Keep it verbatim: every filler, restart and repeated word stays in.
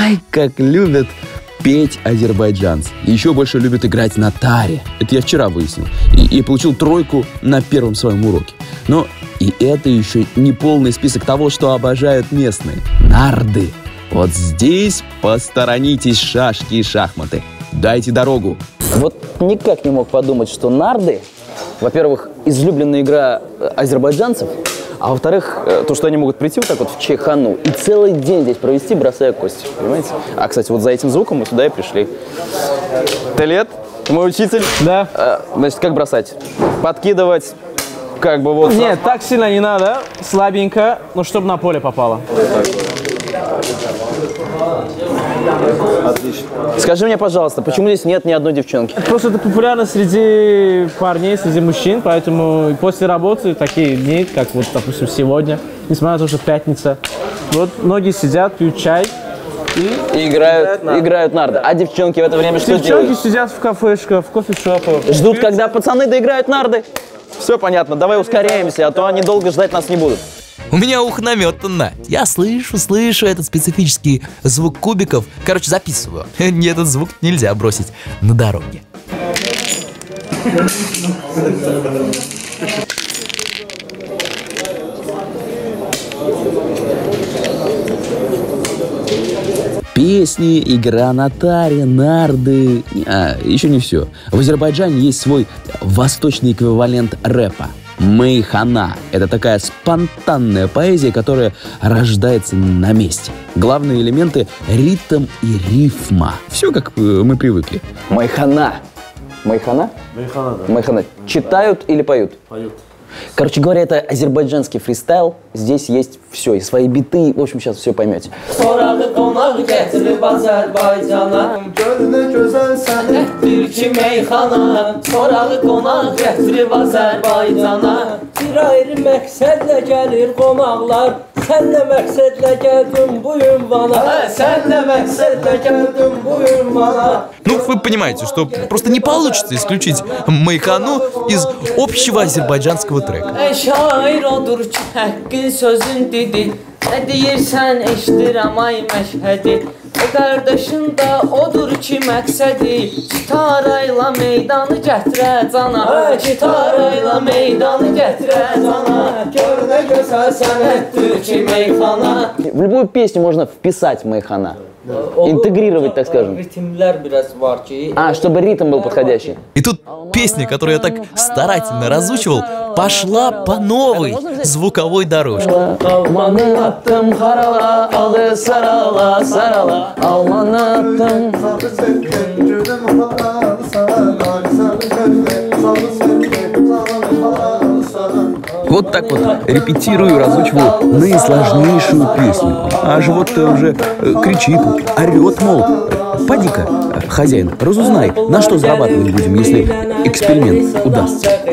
Ай, как любят петь азербайджанцы. Еще больше любят играть на таре. Это я вчера выяснил. И, и получил тройку на первом своем уроке. Но и это еще не полный список того, что обожают местные. Нарды. Вот здесь посторонитесь шашки и шахматы. Дайте дорогу. Вот никак не мог подумать, что нарды, во-первых, излюбленная игра азербайджанцев, а во-вторых, то, что они могут прийти вот так вот в Чайхану и целый день здесь провести, бросая кости, понимаете? А, кстати, вот за этим звуком мы сюда и пришли. Талет, мой учитель. Да. А, значит, как бросать? Подкидывать, как бы вот... Нет, так сильно не надо, слабенько, но чтобы на поле попало. Отлично. Скажи мне, пожалуйста, почему здесь нет ни одной девчонки? Просто это популярно среди парней, среди мужчин, поэтому после работы такие дни, как вот, допустим, сегодня, несмотря на то, что пятница, вот многие сидят, пьют чай и, и играют, играют, играют нарды. А девчонки в это время что девчонки делают? Девчонки сидят в кафешках, в кофешопах. Ждут, когда пацаны доиграют нарды. Все понятно, давай ускоряемся, а то они долго ждать нас не будут. У меня ухо наметано. Я слышу, слышу этот специфический звук кубиков. Короче, записываю. Этот звук нельзя бросить на дороге. Песни, игра на таре, нарды. А, еще не все. В Азербайджане есть свой восточный эквивалент рэпа. Мейхана – это такая спонтанная поэзия, которая рождается на месте. Главные элементы – ритм и рифма. Все, как мы привыкли. Мейхана. Мейхана? Мейхана, да. Мейхана. Читают или поют? Поют. Короче говоря, это азербайджанский фристайл. Здесь есть все, и свои биты. В общем, сейчас все поймете. Ну, вы понимаете, что просто не получится исключить Мейхану из общего азербайджанского трека. Ne deyirsən eşdirəm ay məşhədi O qardaşın da odur ki məqsədi Gitarayla meydanı gətirə cana Gitarayla meydanı gətirə cana Gör nə gözəl sənətdir ki meyxana. В любую песню можно вписать мейхана. Интегрировать, так скажем. А, чтобы ритм был подходящий. И тут песня, которую я так старательно разучивал, пошла по новой звуковой дорожке. Вот так вот репетирую, разучиваю наисложнейшую песню. А живот-то уже кричит, орет, мол, поди-ка, хозяин, разузнай, на что зарабатывать будем, если эксперимент удастся.